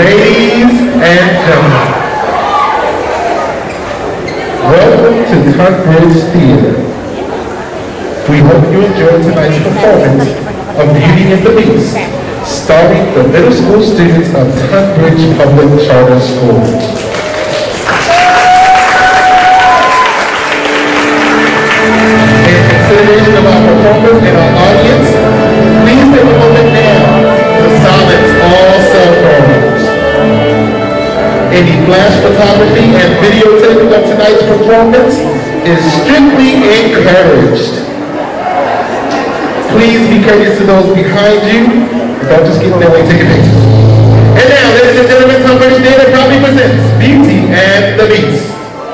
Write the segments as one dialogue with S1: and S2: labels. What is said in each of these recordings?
S1: Ladies and gentlemen, welcome to Tunbridge Theater. We hope you enjoy tonight's performance of Beauty and the Beast, starring the middle school students of Tunbridge Public Charter School. In consideration of our performers and our audience, please take a moment now to silence all cell phones. Any flash photography and videotaping of tonight's performance is strictly encouraged. Please be courteous to those behind you. Don't just get in their way taking pictures. And now, ladies and gentlemen, Tunbridge Theater proudly presents Beauty and the Beast.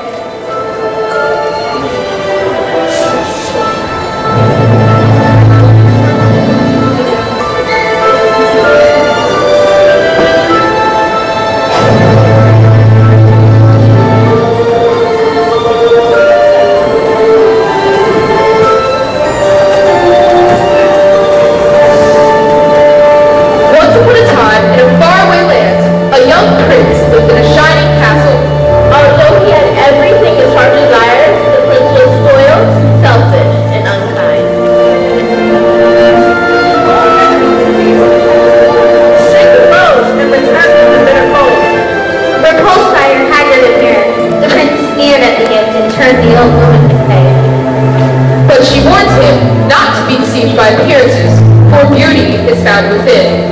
S2: But she warns him not to be deceived by appearances, for beauty is found within.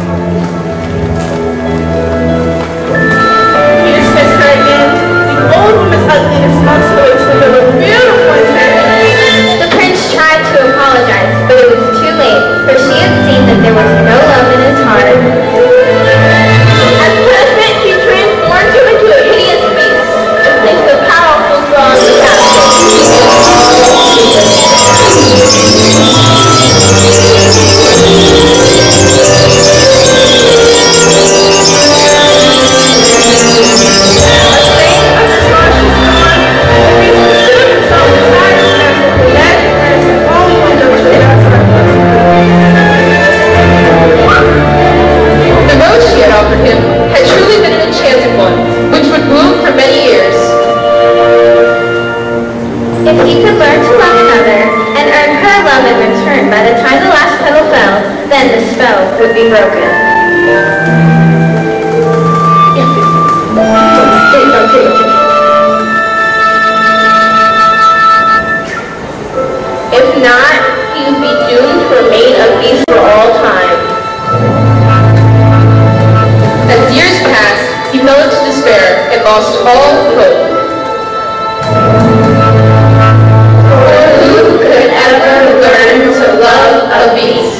S3: He dismissed her again. The old woman's ugliness must go into the beautiful instead.
S4: The prince tried to apologize, but it was too late, for she had seen that there was no love in his heart.
S3: As punishment, he transformed him into a hideous beast and placed a powerful throne on the castle.
S4: Would be broken.
S3: If not, he would be doomed to remain a beast for all time.
S2: As years passed, he fell into despair and lost all hope. For who could ever learn to love a beast?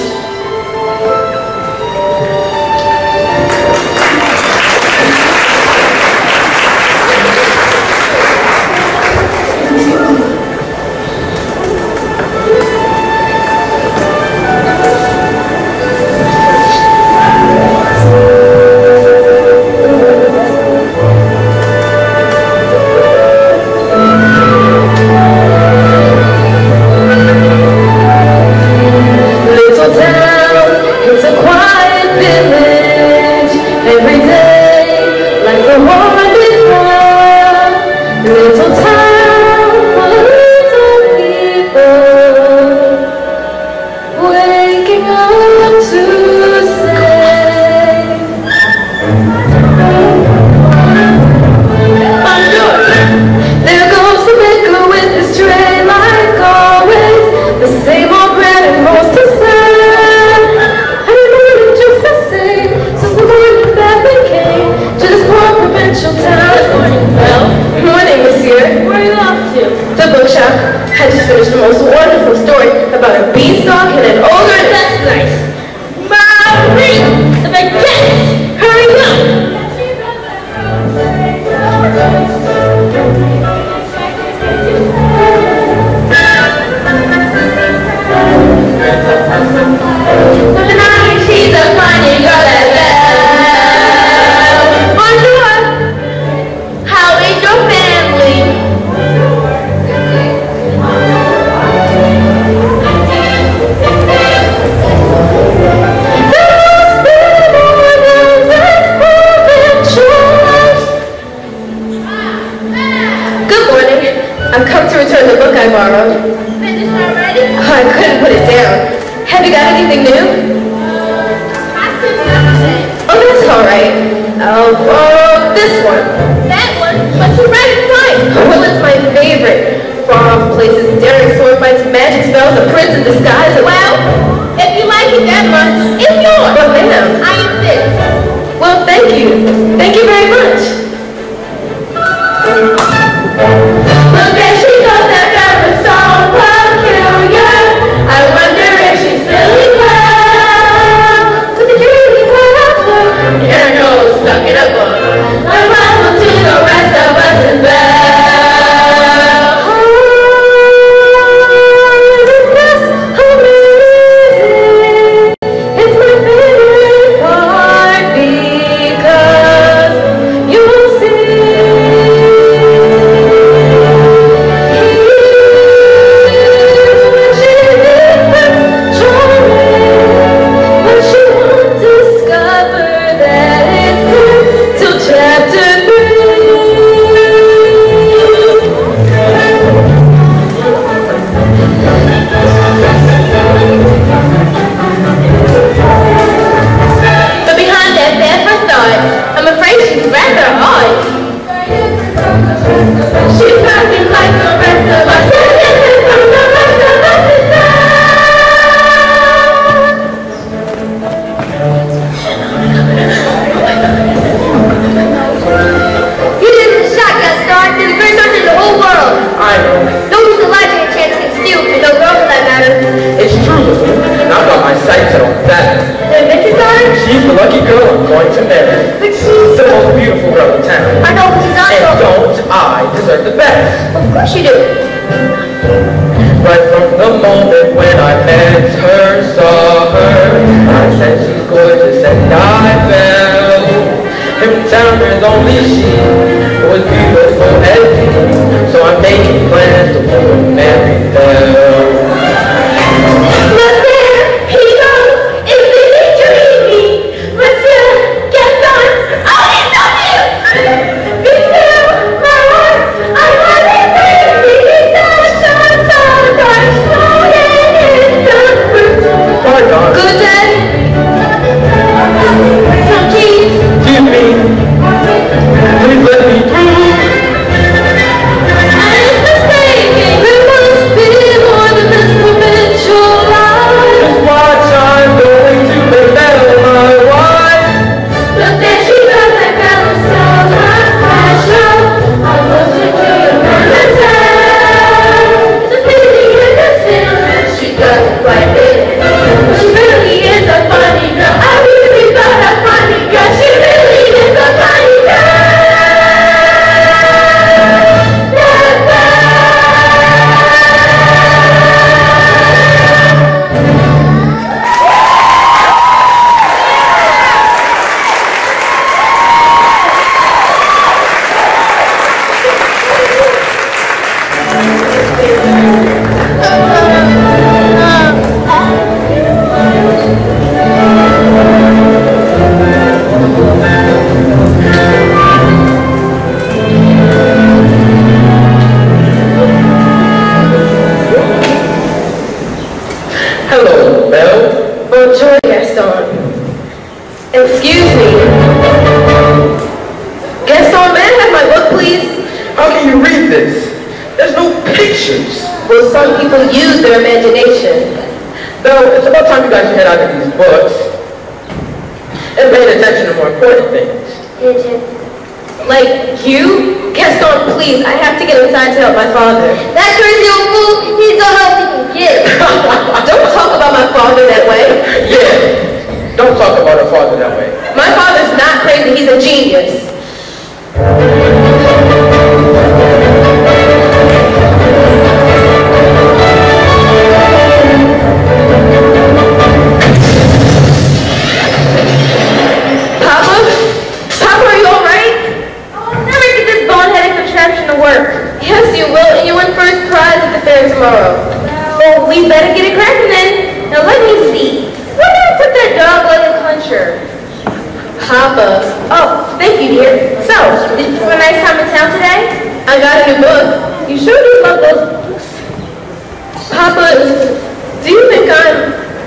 S3: I just finished the most wonderful story about a beanstalk and an ogre. That's nice. Marie, if I get it, hurry up. Tonight she's a funny girl at love. Bonjour. How is your family?
S2: got anything new? Oh, that's all right. I'll borrow this one.
S3: That one? But you're right, it's mine.
S2: Well, it's my favorite. Far-off places, daring sword fights, magic spells, a prince in disguise.
S3: Well, if you like it that much, it's yours.
S2: But ma'am,
S3: I insist.
S2: well, thank you. Thank you very much. Look, there she goes, that girl is so peculiar. I wonder if she's still in love with the dreamy crafter. And her nose stuck in a book. My rival to the rest of us is bad.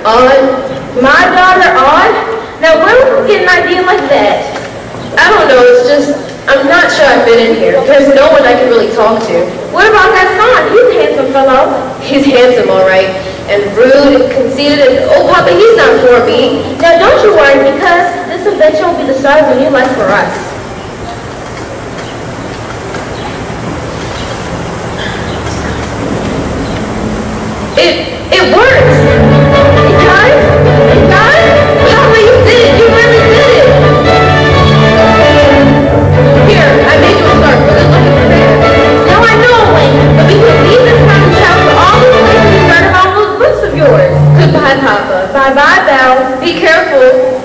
S3: Odd? My daughter Odd? Now where would we get an idea like that? I don't know, it's just, I'm not sure I fit in here. There's no one I can really talk to. What about Gaston? He's a handsome fellow. He's handsome, all right. And rude and conceited and, oh, Papa, he's not for me. Now don't you worry, because this invention will be the start of a new life for us. It works! It does? It does? Papa, you did it! You really did it! Here, I made you a start. We're just looking for there. Now I know a way, but we can leave this time and travel to all the places you learned about those books of yours. Goodbye, Papa. Bye-bye, Belle. Be careful.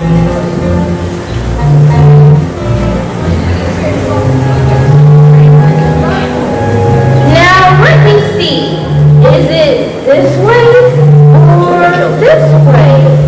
S3: Now, let me see. Is it this way or this way?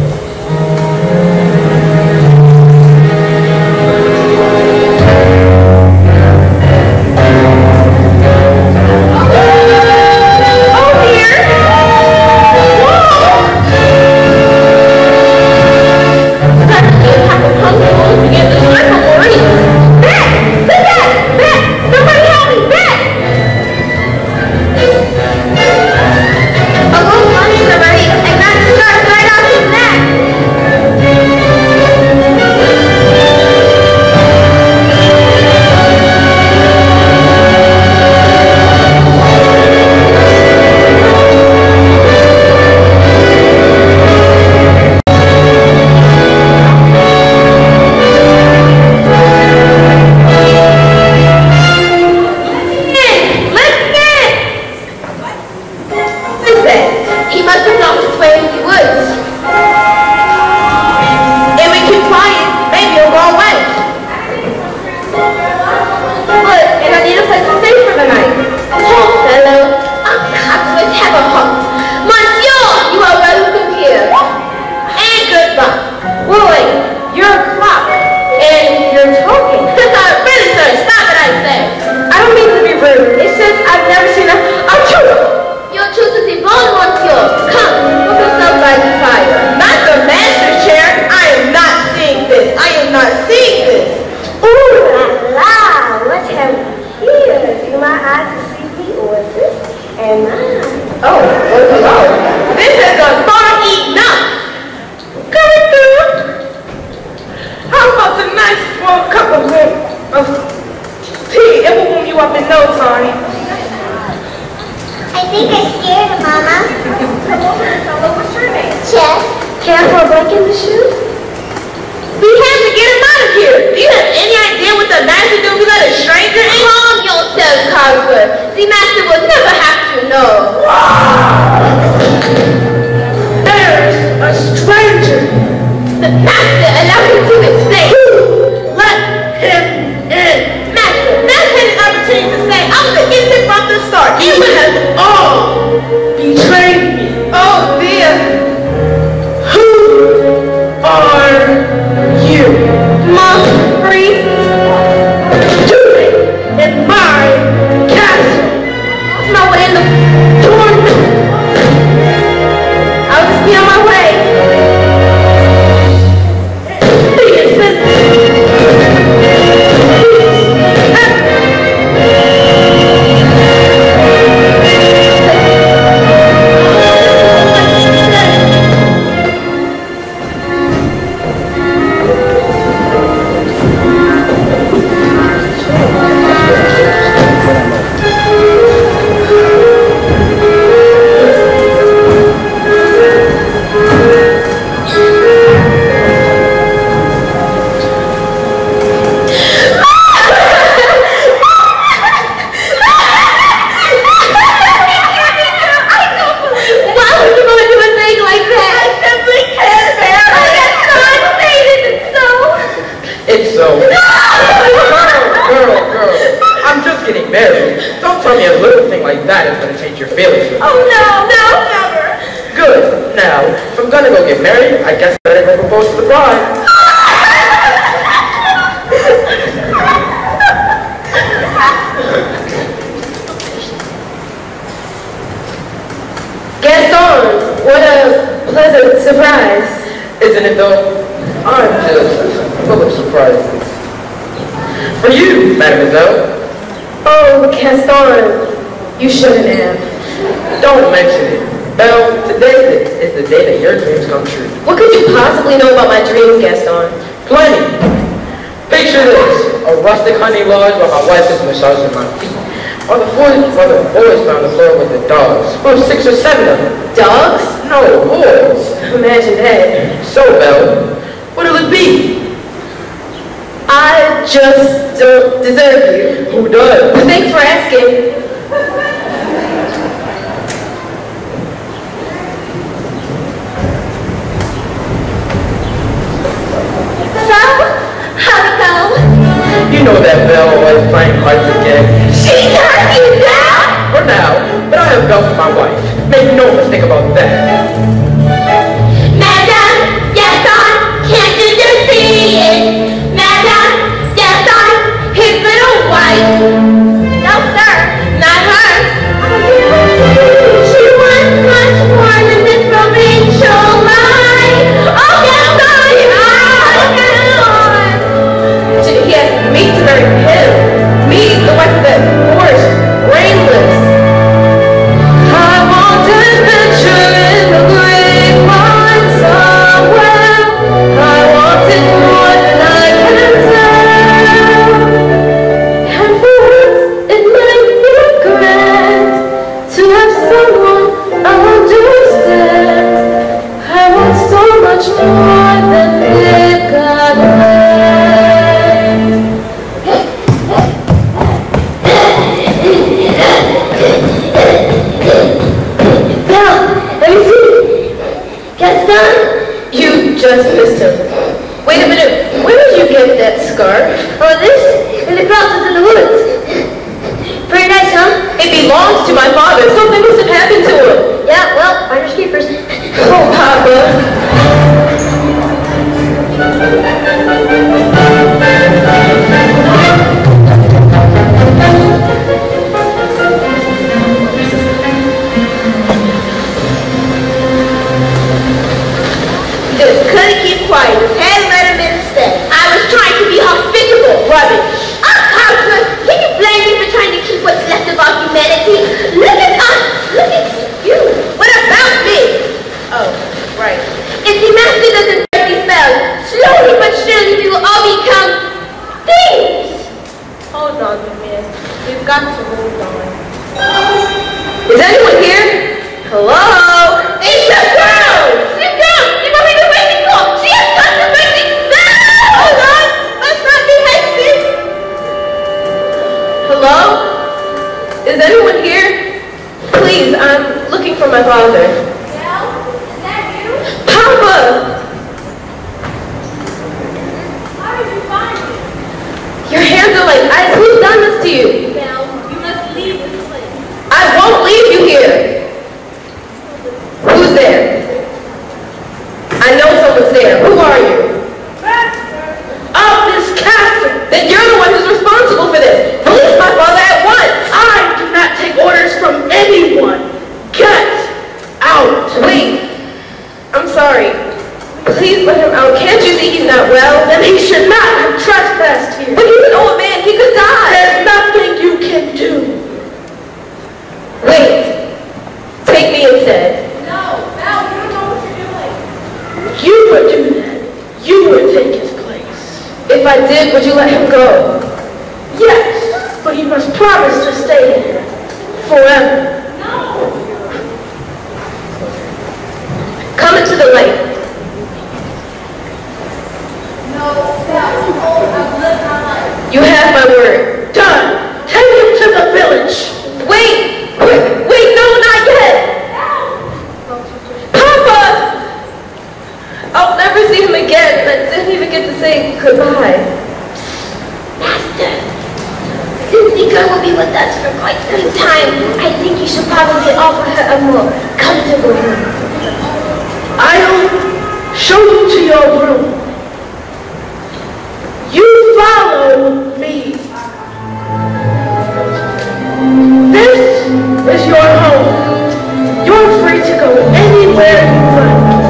S3: pleasant surprise.
S5: Isn't it though? I'm just full of surprises. For you, mademoiselle.
S3: Oh, Gaston, you shouldn't have.
S5: Don't mention it. Belle, today is the day that your dreams come true.
S3: What could you possibly know about my dreams, Gaston?
S5: Plenty. Picture this. A rustic honey lodge while my wife is massaging my feet. While the boys found the floor with the dogs. Oh, 6 or 7 of them.
S3: Dogs?
S5: No, boys.
S3: Imagine that.
S5: So, Belle, what'll it be?
S3: I just don't deserve you.
S5: Who does?
S3: Thanks for asking.
S5: You know that Belle always playing hard to get.
S3: She turned you down?
S5: For now, but I have Belle for my wife. Make no mistake about that.
S2: Madame, Gaston, can't you just see it? Madame, Gaston, his little wife. No, sir, not her. She wants much more than this provincial life. Oh, Gaston,
S3: He asked me to marry him. Me, the wife of that horse, brainless. I want to adventure in the great wide somewhere. I wanted more than I can tell. And for once, it might be grand to have someone understand. I want so much more than live God land. You just missed him. Wait a minute, where did you get that scarf?
S4: Oh, this? In the closets in the woods. Pretty nice, huh?
S3: It belongs to my father. Something must have happened to him.
S4: Yeah, well, finders keepers.
S3: Oh, Papa.
S4: Just couldn't keep quiet. Just had to let him in instead.
S2: I was trying to be hospitable.
S3: Rubbish.
S2: Oh, Congress, can you blame me for trying to keep what's left of our humanity? Look at us. Look at you. What about me?
S3: Oh, right.
S2: If the master doesn't break these spells, slowly but surely we will all become things.
S3: Hold on, man. We've got to hold on. Is anyone here? Hello?
S2: It's the girl. Sit down. You want me to wait and go? She has got to break these spells. Hold on. Let's not be hasty.
S3: Hello? Is anyone here? Please, I'm looking for my father.
S2: Well, is that you?
S3: Papa!
S2: How did you find me?
S3: Your hands are like ice. Who's done this to you?
S2: Well, you must leave this place.
S3: I won't leave you here. Who's there? I know someone's there. Who are you? Oh, Miss Catherine! Then you're the one who's responsible for this. Release my father at once! I do not take orders from anyone. Get out! Wait. I'm sorry. Please let him out. Can't you see he's not well? Then he should not have trespassed here. But he's an old man. He could die. There's nothing you can do. Wait. Take me instead.
S2: No, Val, you don't know what you're doing.
S3: You would do that. You would take his place. If I did, would you let him go? Yes, but he must promise to stay here forever.
S2: No.
S3: Come into the light.
S2: No, Val, I've lived my life.
S3: You have my word. Done. Take him to the village. Wait, wait, no, not yet. Papa! I'll never see him again. I didn't even get to say goodbye.
S2: Master, since the girl will be with us for quite some time, I think you should probably offer her a more comfortable room.
S3: I'll show you to your room. You follow me. This is your home. You're free to go anywhere you like.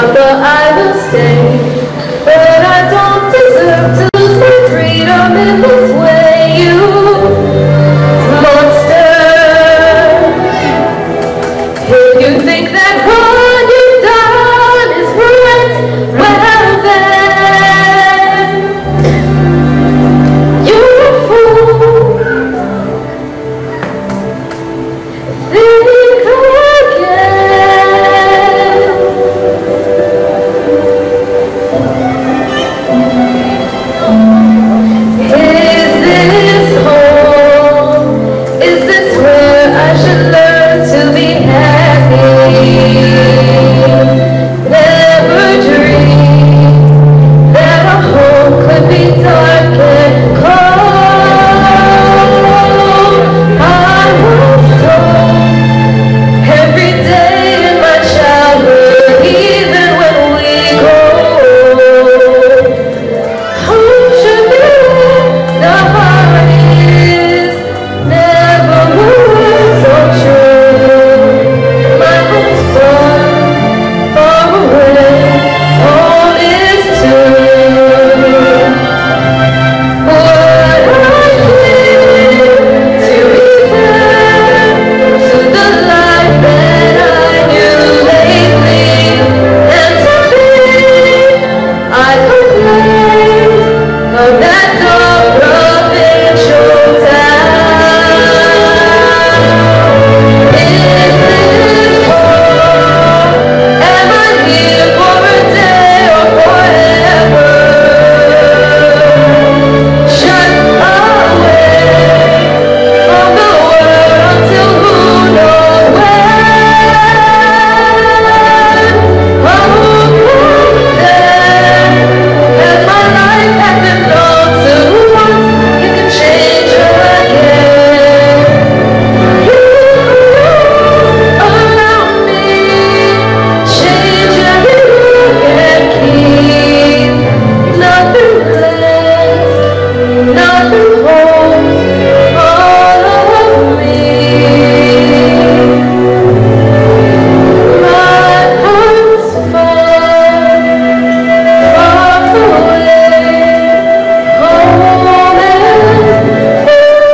S3: Papa, I will stay, but I don't deserve to lose my freedom in this way. You monster, if you think that what you've done is right, well then, you're a fool. Think again. Is this home? Is this where I should learn to be happy? Never dreamed that a home could be dark and cold. I was told every day in my childhood, even when we grow old, home should be where the heart is. Never was so true. My home's far away. Home is too. What I did to return to the life that I knew lately, and today I complain of that dark provincial town. Is this home? Am I here for a day or forever? Shut away from the world until who knows when. Oh, then, as my life has been known to once, you can change again. You around me, change every look and keep nothing less, nothing holds all of me. My heart's far, far away. Home and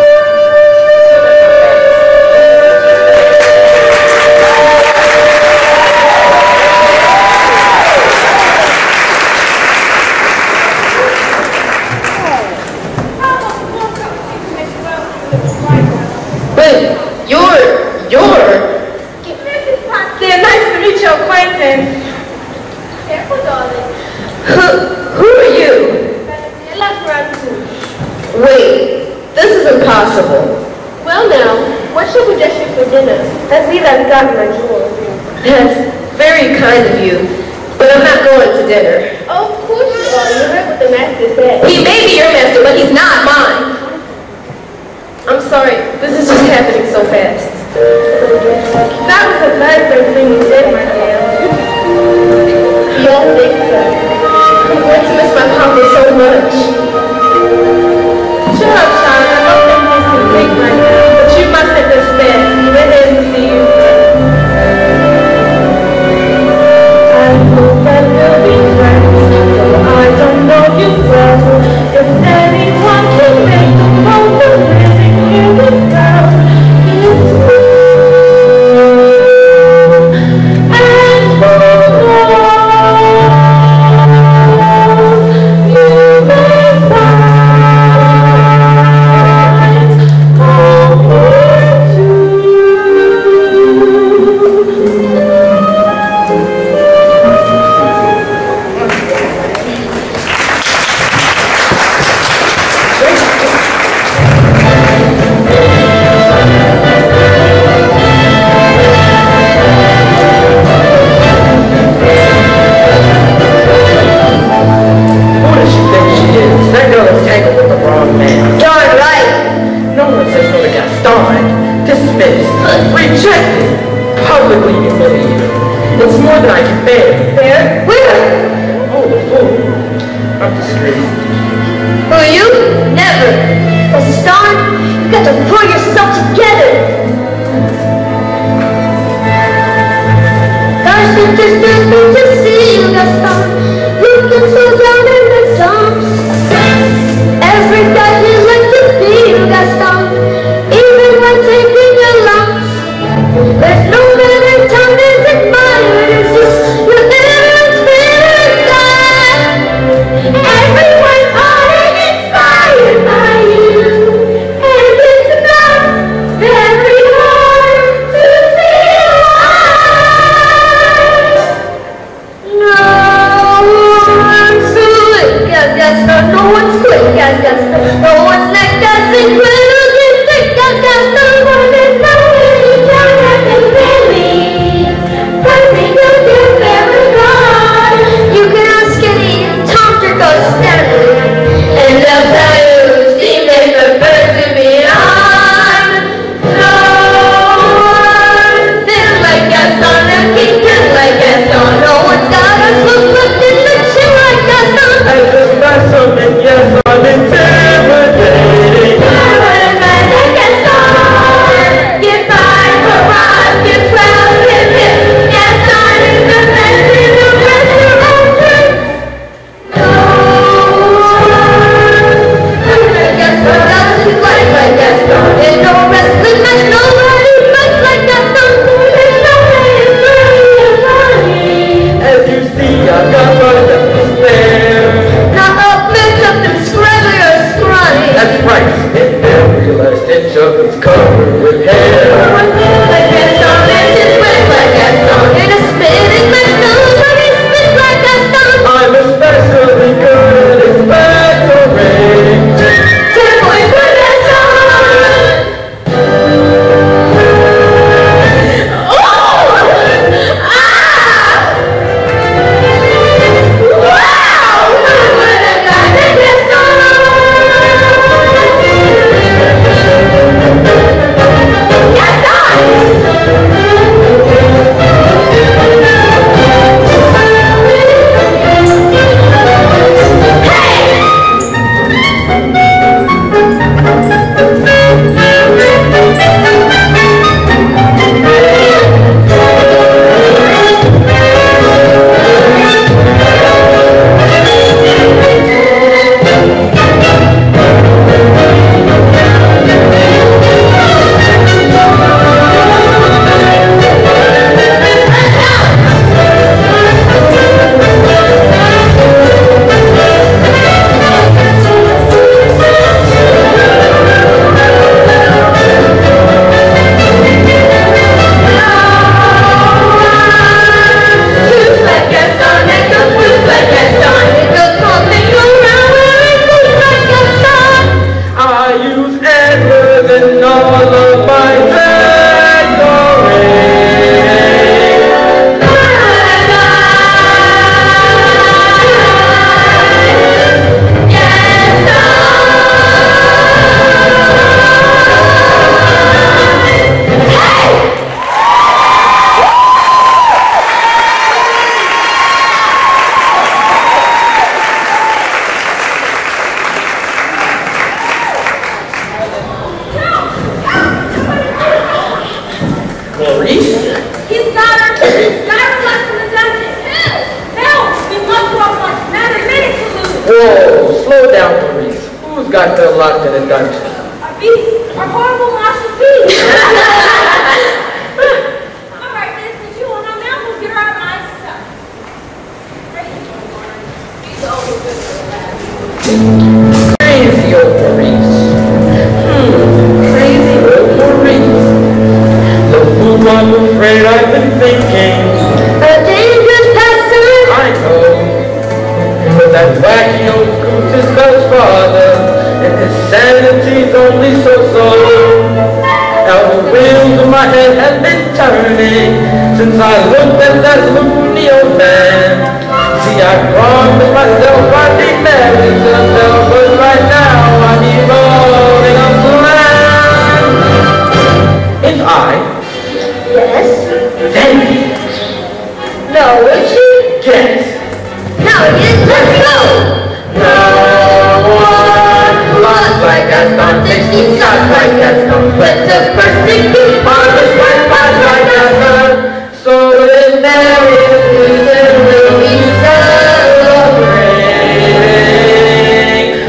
S3: But you're
S2: Yeah, nice to meet your acquaintance.
S4: Careful, darling.
S3: who are you?
S4: Your left run too.
S3: Wait, this is impossible.
S4: Well now, what should we dress you for dinner?
S3: Let's see that I've got in my drawer. That's very kind of you, but I'm not going to dinner.
S4: Oh, of course you are. You heard what the master said.
S3: He may be your master, but he's not mine. I'm sorry, this is just happening so fast.
S2: That was the very first thing you said, my dear.
S3: You don't think so? I'm going to miss my papa so much.
S2: Shut up, Sean. I know everything's complete right now, but you must understand. We're here to see you. I hope that we'll be friends, though I don't know you well. If anyone can make the most of living in this town, it's you. And who knows, you may find home here too.
S5: Who does she think she is? That girl is tangled with the wrong man.
S3: Darn right.
S5: No one says no to Gaston. Dismissed. Rejected. Publicly humiliated. It's more than I can bear.
S3: There? Where?
S5: Oh, the fool. I'm disgraced.
S3: Who are you? Never. Gaston, you've got to pull yourself together. Gosh, it just doesn't just seem
S2: with Gaston. No one's like Gaston, little district of Gaston. One is not really down at the valley. Perfect of your favorite God. You can ask any Tom Turco Stanley. And they'll tell you, Steve is the first to be on. No one thin like Gaston, a king just like Gaston. No one's got a look left in the chin like Gaston.
S6: I just got something, yes, I'm intimidating.
S2: Get by, hurrah, get proud, hip, hip. Gaston is the best in the restaurant. No one like Gaston, nothing like Gaston. In no wrestling match, nobody fights like Gaston. There's no way it's really funny.
S6: As you see, I've got nothing to spare.
S2: Not a bit of them scraggly or scrawny.
S6: That's right, and every last inch of it's covered with hair.
S2: Like Gaston, and his wig like Gaston. In a spitting match, nobody spits like Gaston.
S6: I'm especially good at decorating.
S2: 10 points for Gaston. Oh! Ah! Wow! I would have gotten Gaston.
S6: I use Edward in all of my decorating. Maurice?
S3: He's got her. He's got her left in the dungeon. Help! We must walk on. Not a minute to lose.
S6: Whoa, slow down, Maurice. Who's got her locked in a dungeon?
S3: Our beast. Our horrible monster beast. All right, then, since you won't know now, we'll get her out of my stuff. He's always good for a laugh.
S6: Crazy old Maurice. Crazy old Maurice. The fool, I'm afraid I've been thinking.
S2: A dangerous person.
S6: I know. But that wacky old goose is God's father, and his sanity's only so-so. Now the wheels of my head have been turning since I looked at that loony old man. See, I promised myself I'd be married to myself, but right now I'm evolving a plan. If I,
S2: Yes.
S6: then
S2: No, would she?
S6: guess,
S2: No, yes, let's go.
S6: no one lost like Gaston, thinks he's not like Gaston, but the persecute fathers like Gaston. So this marriage will be celebrating.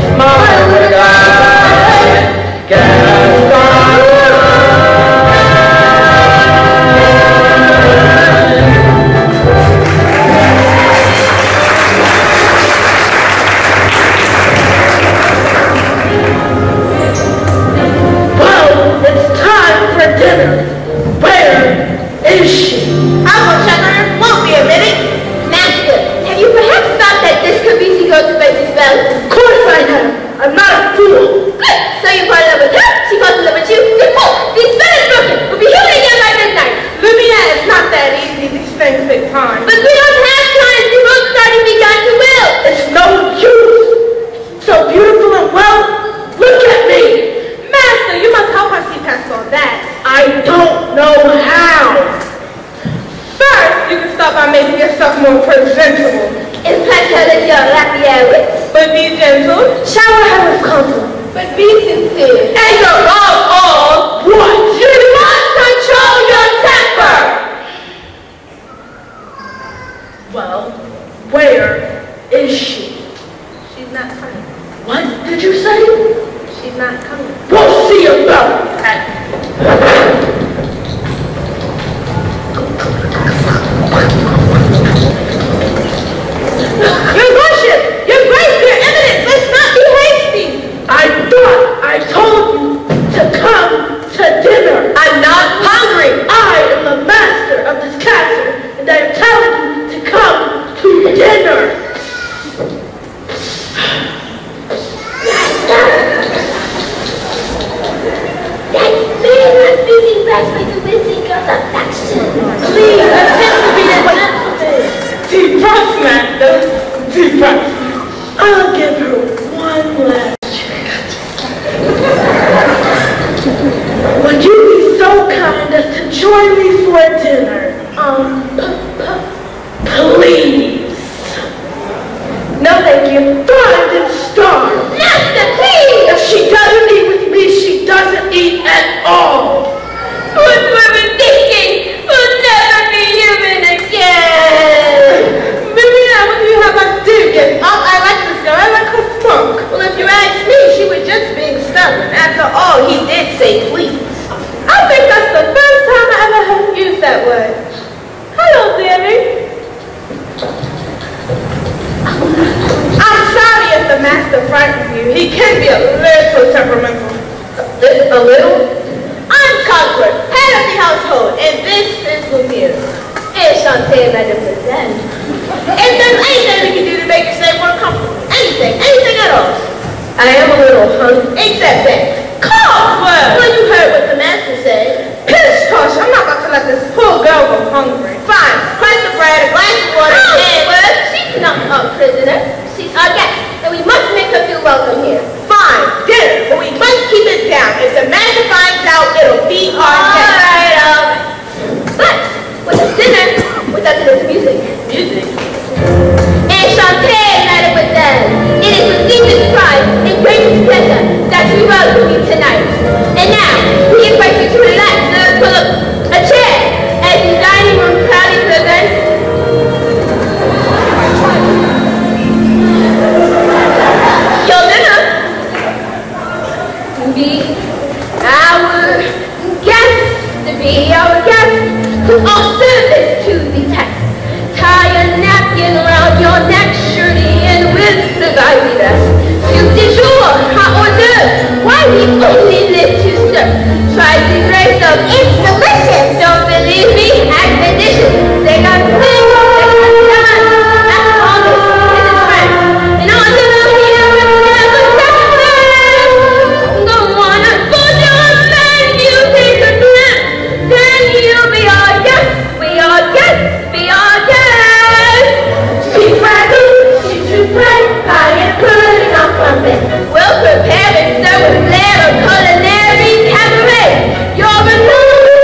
S3: more presentable.
S4: Impress her with your rapier wits.
S3: But be gentle.
S4: Shower her with compliment.
S3: But be sincere.
S4: And above all,
S3: What?
S4: you must control your temper.
S3: Well, where is she?
S4: She's not coming.
S3: What did you say?
S4: She's not coming.
S3: We'll see about that.
S4: Your worship, your grace, your eminence, let's not be hasty.
S3: I thought I told you to come to dinner.
S4: I'm not hungry.
S3: I am the master of this castle, and I am telling you to come to dinner.
S4: That man was beating back with the whizzing of affection. Please, attempt to be a gentleman.
S3: Depressed, master. Depressed. I'll give her one last chance. Would you be so kind as to join me for dinner? Please.
S4: No, thank you.
S3: Fine, then starve.
S4: Master, please.
S3: If she doesn't eat with me, she doesn't eat at all.
S4: What we're thinking will never be human again.
S3: Miriam, what do you have us do? Get up. I like this girl. I like her smoke.
S4: Well, if you ask me, she was just being stubborn. After all, he did say please. I think that's the first time I ever heard him use that word. Hello, dearie.
S3: I'm sorry if the master frightened you. He can be a little temperamental.
S4: A little? I'm Concord, head of the household, and this is Lumiere. Enchanté, mademoiselle. If there's anything we can do to make you stay more comfortable, anything at all.
S3: I am a little hungry.
S4: Except that.
S3: Cogsworth!
S4: Well, you heard what the master said.
S3: Pish posh, I'm not about to let this poor girl go hungry.
S4: Fine, crust of bread, a glass of water, and... Well, she's not a prisoner. She's our guest, and we must make her feel welcome here.
S3: Fine, dinner, but we must keep it down. If the master finds out, it'll be our guest.
S4: Alright, but with the dinner, without the music.
S3: Music?
S4: Enchanté, mademoiselle. It is with deepest pride and greatest pleasure that we welcome you tonight. And now, we invite you to relax and pull up a chair as the dining room proudly presents your dinner. Our guest, who all service to the test. Tie a napkin around your neck, shirty, and with the ivy vest. Soup du jour, hot hors d'oeuvre, why we only live to serve. Try the grace of it's delicious. Don't believe me? Ask the dishes. They got things, they got done. That's all this is his friend. And on the here with never separate. Don't wanna put your menu, take a glance. Then you'll be our guest, be our guest, be our guest. She's frazzled, she's too bright, I am putting on something. We'll prepare and serve with flair of culinary cabaret. You're a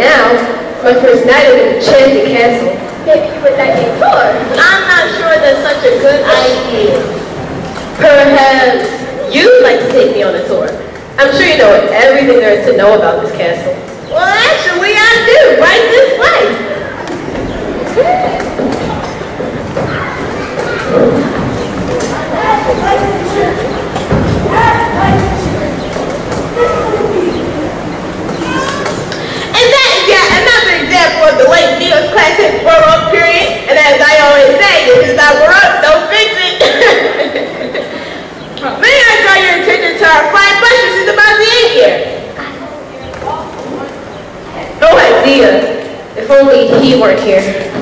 S3: now. It's my first night at an enchanted castle.
S4: Maybe you would like a tour. I'm not sure that's such a good idea.
S3: Perhaps you'd like to take me on a tour. I'm sure you know everything there is to know about this castle.
S4: Well, actually, I do. Right this way. And that's yet another example of the late neoclassic Baroque period. And as I always say, this is not Baroque, don't fix it. May I draw your attention to our fine buttresses in the mausoleum here?
S3: No idea. If only he weren't here.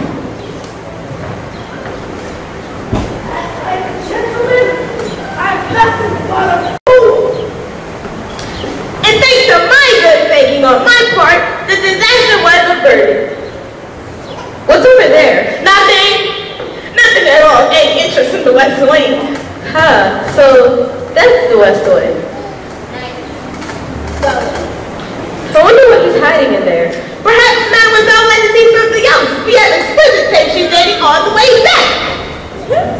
S4: And thanks to my good thinking on my part, the disaster was averted.
S3: What's over there?
S4: Nothing. Nothing at all. Any interest in the West Wing.
S3: Huh, so that's the West Wing. I wonder what he's hiding in there.
S4: Perhaps Mademoiselle would like to see something else. We have exquisite tape she's dating all the way back.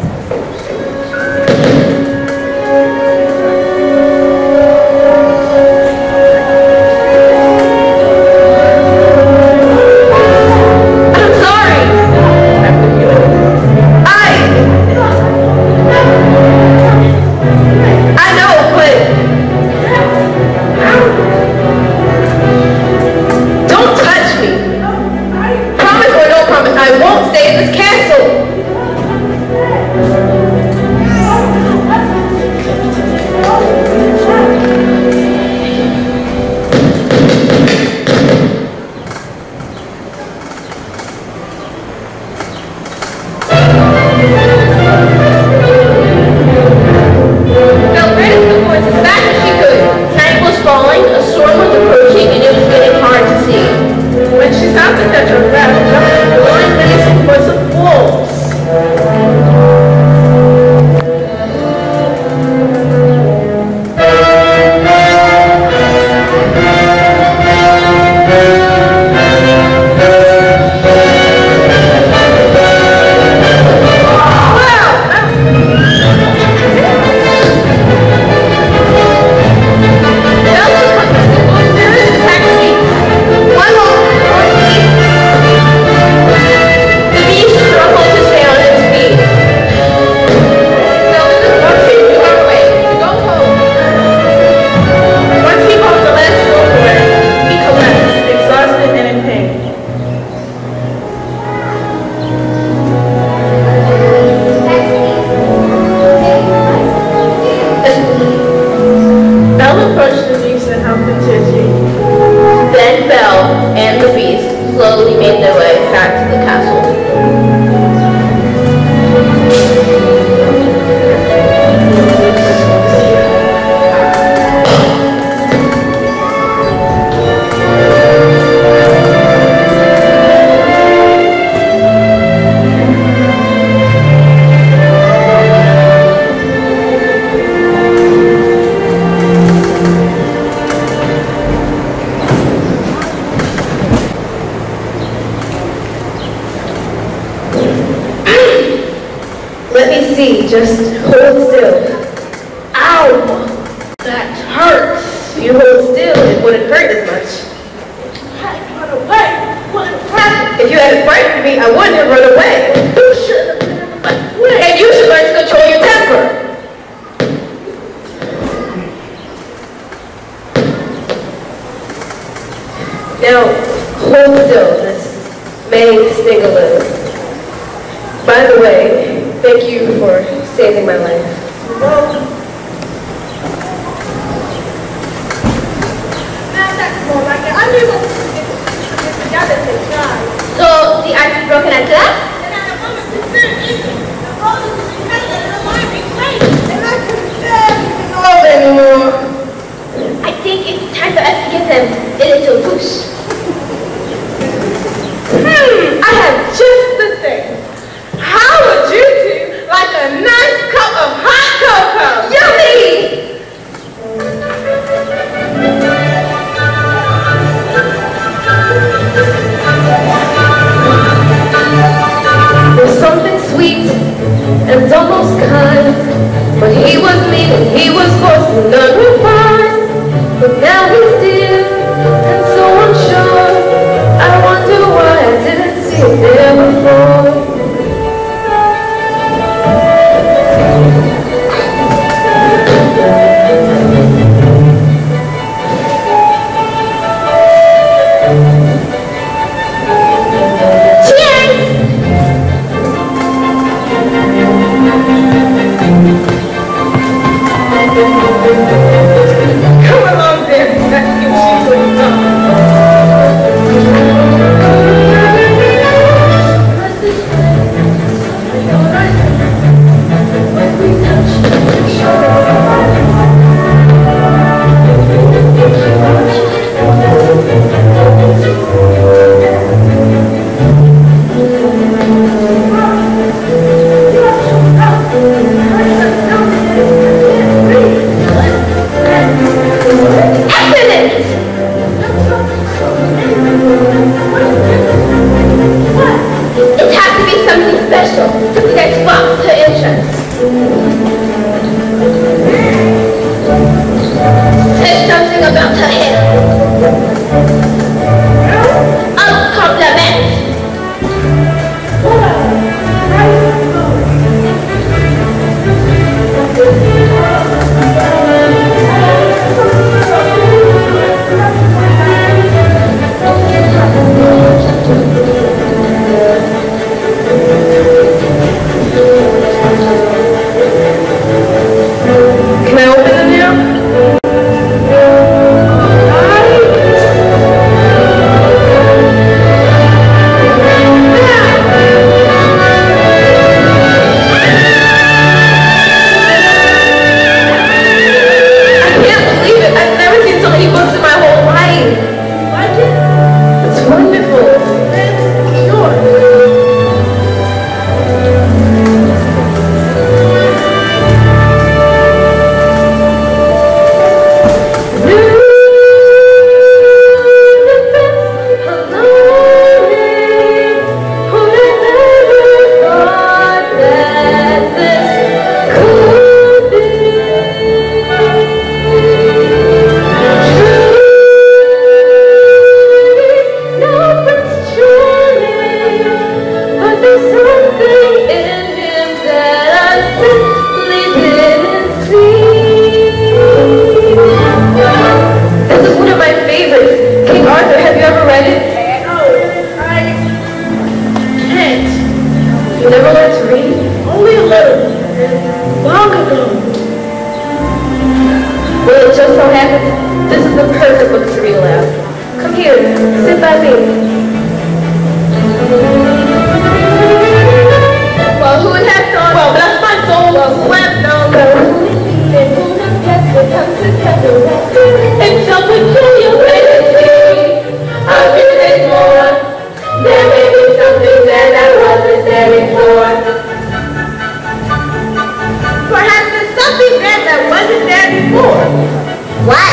S3: Just hold still. Ow! That hurts. If you hold still, it wouldn't hurt as much. If you hadn't frightened me, I wouldn't have run away. You should have. And you should learn to control your temper. Now, hold still. This may sting a little. By the way, thank you for saving my life.
S4: So, the ice is broken at last?
S3: Anymore.
S4: I think it's time for us to give them a little push.
S3: I have just the thing. How would you two like a nice cup of hot cocoa? Yummy! it so happens, this is the perfect book to read aloud. Come here, sit by me.
S4: Well, who would have thought? Well, bless my soul. Well, who would have known? Well, who would be and who would have guessed what comes together? It's so peculiar when it seems I'll give it more. There may be something that I wasn't there before. Perhaps there's something there that wasn't there before.
S2: What?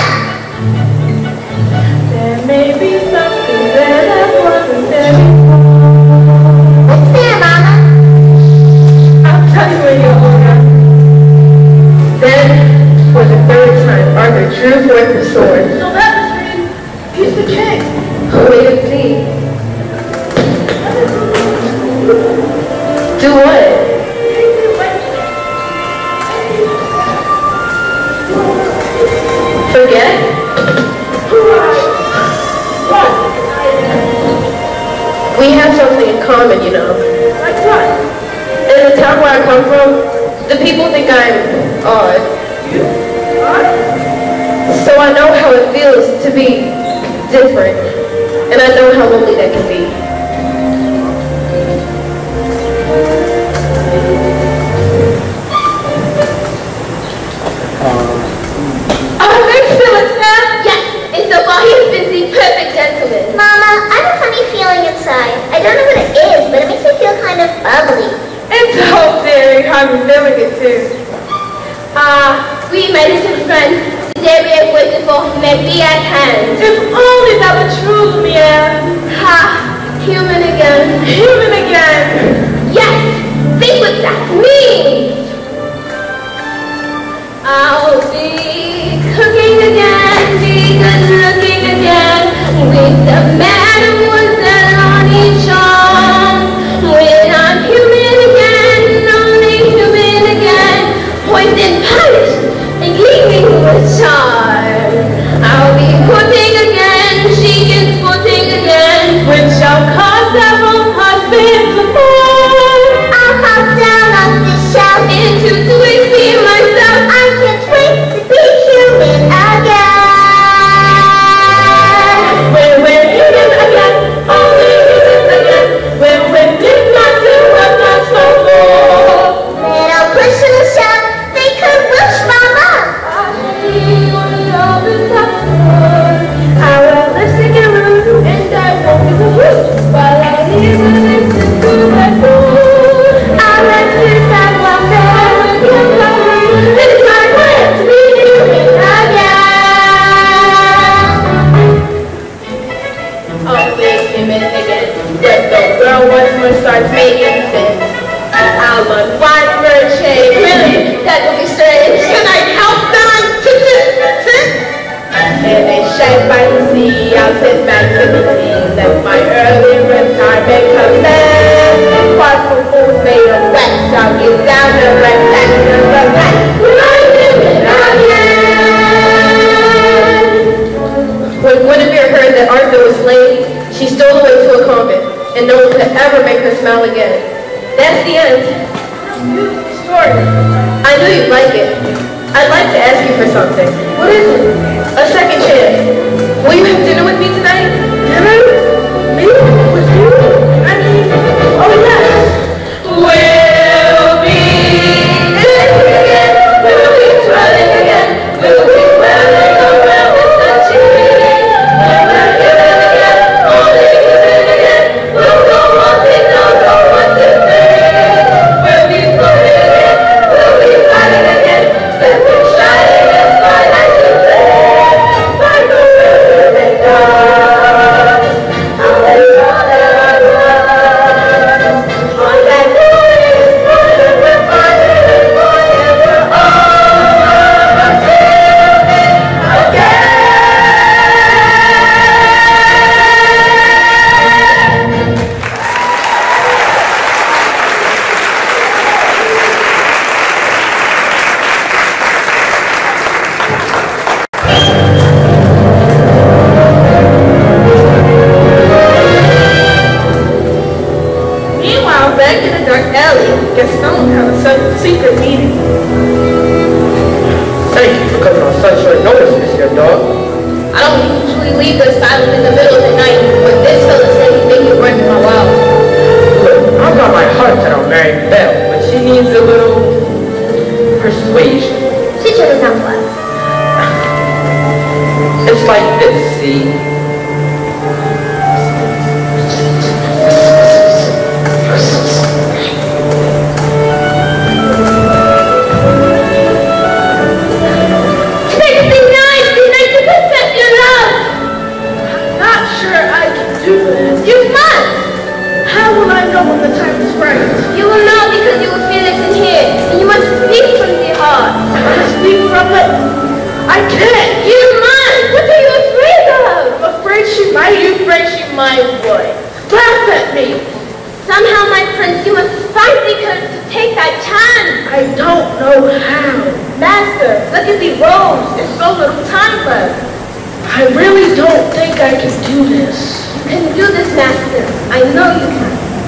S4: There may be something that I wasn't there before.
S2: What's there, Mama?
S4: I'll tell you when you're older.
S3: Then, for the third time, Arthur drew forth the sword.
S4: So that was me. He's the king.
S3: Wait and see. Do what? Forget?
S4: What?
S3: We have something in common, you know.
S4: Like what?
S3: In the town where I come from, the people think I'm odd.
S4: What?
S3: So I know how it feels to be different. And I know how lonely that can be.
S2: Mama, I have a funny feeling inside. I don't know what it is, but it makes me feel kind of bubbly.
S4: It's so very hard to feeling it too.
S2: We made it to the front. Today we are waiting for maybe at hand.
S4: If only that were true, Mia.
S2: Ha! Human again.
S4: Human again.
S2: Yes! Think what that means! I'll be cooking again, be good looking again, with the mademoiselle on each arm. When I'm human again, only human again, poison polished and gleaming with charm. I'll be putting again, chic and sporting again,
S4: Which shall cause several husbands to fall.
S2: I'll hop down off the shelf
S4: Into twisting myself.
S2: I can't wait to be human again.
S4: When we're human again, only human again. When we're not to what not so full.
S2: Then I'll push and shout, they could wish Mama.
S4: I will lipstick and rude, and I won't give a hoot. While I leave and listen to my fool.
S2: I'll let this out one day.
S4: It's my plan to be human again. Always human again. When the girl once more starts making sense, I'll unwind her chain. Really? That would be strange. Can I help them to sit? And they shine by the sea. I'll sit back to the sea. Let my early retirement commence. Far from fools made of wax, I'll get down to rectangular right. When I'm human again.
S3: When Guinevere heard that Arthur was slain, she stole away to a convent, and no one could ever make her smile again. That's the end.
S4: Story.
S3: I knew you'd like it. I'd like to ask you for something. What is it? A second chance. Will you have dinner with me tonight?
S4: Dinner? Me? With you? I mean, oh yes. We'll be dancing again. We'll be smiling again. We'll be wearing around with sunshine. We'll be human again. Only human again. We'll go walking, I'll go 1, 2, 3. We'll be floating again. We'll be riding again. Stepping, shining and smiling to play. Like a river they does. How they saw their love. On that glorious morning, we're finding and flying. We're all of us human again. Meanwhile, back in the dark alley, Gaston had a secret meeting.
S6: Thank you for coming on such short notice, Miss
S5: dog.
S4: I don't usually leave the asylum in the middle of the night, but this fella said he'd make it worth my while.
S5: Look, I've got my heart set on Mary Bell, but she needs a little persuasion.
S4: She should have done well.
S5: It's like this, see?
S3: When the time is right.
S4: You will know because you will feel it in here, and you must speak from the heart.
S3: Speak from it. I can't.
S4: You must. What are you afraid of?
S3: I'm afraid she might. You afraid she might what? Laugh at me.
S4: Somehow, my prince, you must fight because to take that chance.
S3: I don't know how.
S4: Master, look at the robes. There's so little time left.
S3: I really don't think I can do this.
S4: You can do this, Master. I know you can.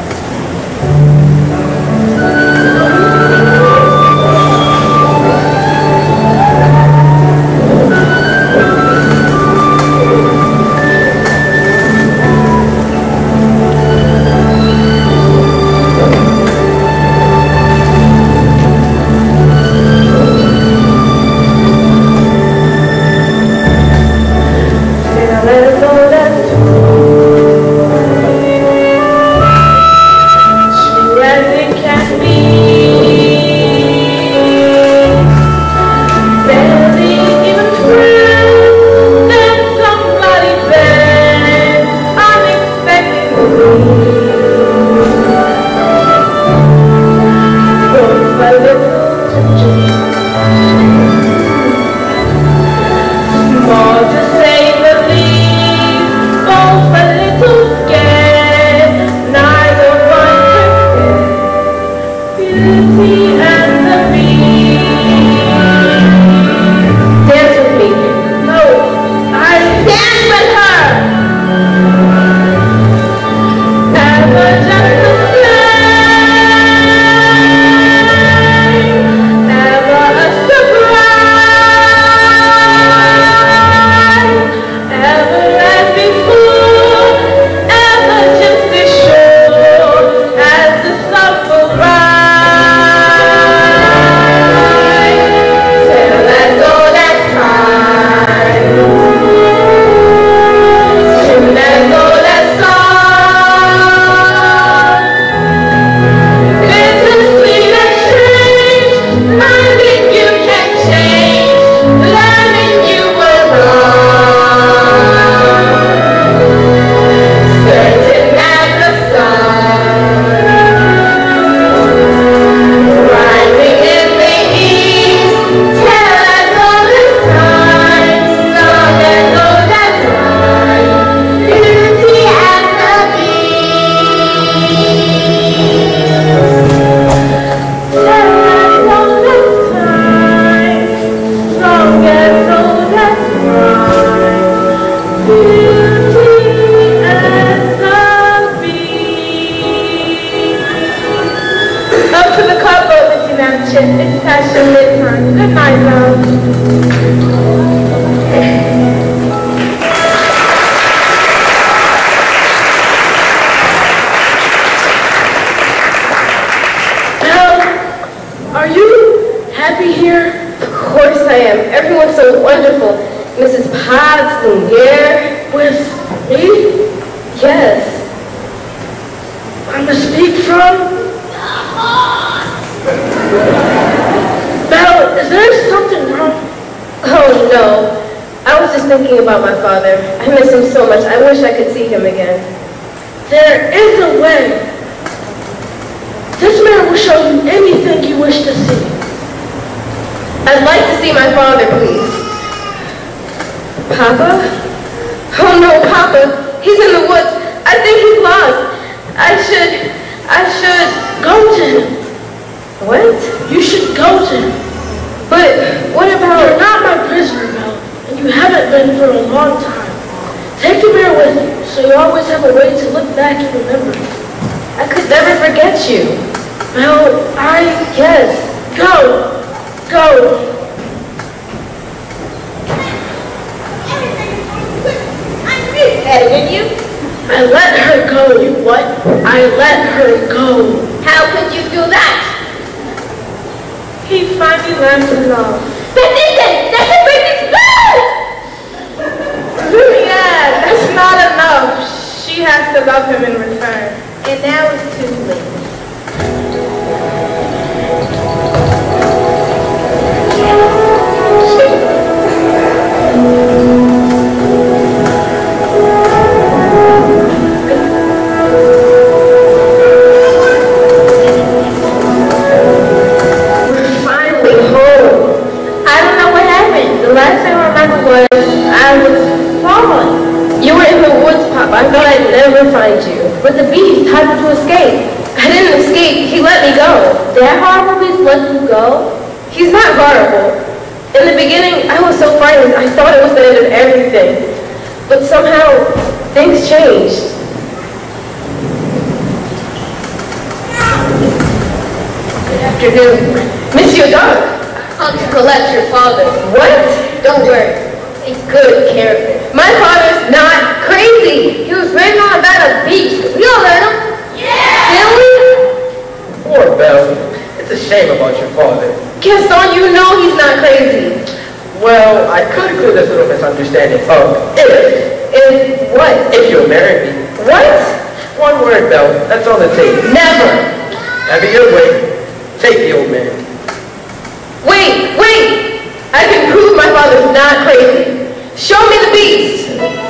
S3: It's past your bedtime. Good night, love. Are you happy here?
S2: Of course I am. Everyone's so wonderful. Mrs. Potts and Gare.
S3: With me?
S2: Yes.
S3: I'm to speak from? Belle, is there something wrong?
S2: Oh, no. I was just thinking about my father. I miss him so much. I wish I could see him again.
S3: There is a way. This man will show you anything you wish to see.
S2: I'd like to see my father, please. Papa? Oh, no, Papa. He's in the woods. I think he's lost. I should
S3: go to him.
S2: What?
S3: You should go to him.
S2: But what about...
S3: You're not my prisoner, Belle, and you haven't been for a long time. Take the mirror with you, so you always have a way to look back and remember.
S2: I could never forget you.
S3: Belle, Go.
S4: didn't you?
S3: I let her go. You what? I let her go.
S4: How could you do that?
S3: He finally learned to love.
S4: But listen, that's a great
S3: Yeah, that's not enough. She has to love him in return.
S4: And now it's too late.
S3: We're finally home. I don't know what happened. The last thing I remember was I was falling. You were in the woods, Pop. I thought I'd never find you. But the beast tried to escape. I didn't escape. He let me go. That horrible beast let you go? He's not horrible. In the beginning, I was so frightened. I thought it was the end of everything. But somehow, things changed.
S4: Good afternoon.
S3: Miss your dog.
S4: Come to collect your father.
S3: What?
S4: Don't worry. Take good care of him.
S3: My father's not crazy.
S4: He was raised on a bed of beast. We all let him.
S3: Really?
S5: Poor Belle. It's a shame about your father.
S3: Gaston, you know he's not crazy.
S5: Well, I could clear this little misunderstanding up
S3: If what?
S5: if you'll marry me.
S3: What?
S5: One word, Belle. That's all it takes.
S3: Never.
S5: Have it your way. Take the old man.
S3: Wait. I can prove my father's not crazy. Show me the beast.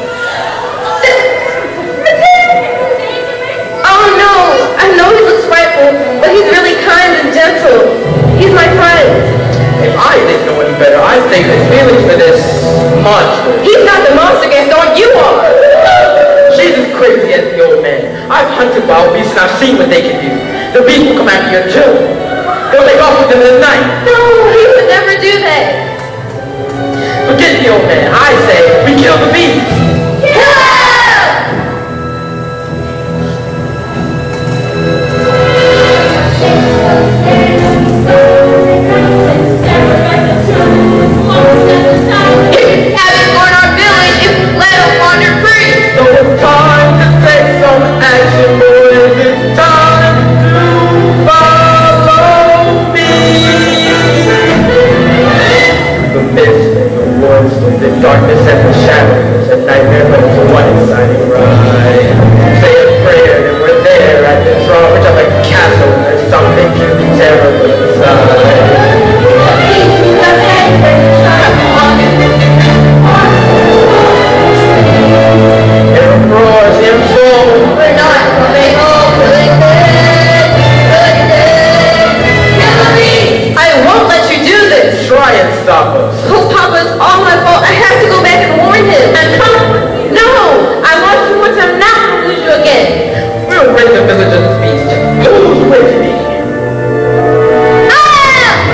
S3: Oh no, I know he looks frightful, but he's really kind and gentle. He's my friend.
S5: If I didn't know any better, I'd think his feelings for this monster.
S3: He's not the monster, Gaston, you are.
S5: She's as crazy as the old man. I've hunted wild beasts and I've seen what they can do. The beast will come after your children. They'll make off with them in the night.
S3: No, he would never do that.
S5: Forget the old man. I say we kill the beast. So it's time to take some action, boys. It's time to follow me. The mist and the woods, the darkness and the shadows, a nightmare, but it's a one exciting ride. Say a prayer, and we're there at the drawbridge of a castle. There's something truly terrible inside. It roars in full.
S4: We're not coming home. Good. Kill the beast.
S3: I won't let you do this.
S5: Try and stop us.
S3: Oh, Papa, it's all my fault. I have to go back and warn him. And come. No, I lost you once. I'm not going to lose you again.
S5: We'll rid the village of the beast. Who's with me?
S4: Ah!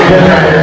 S1: Good night.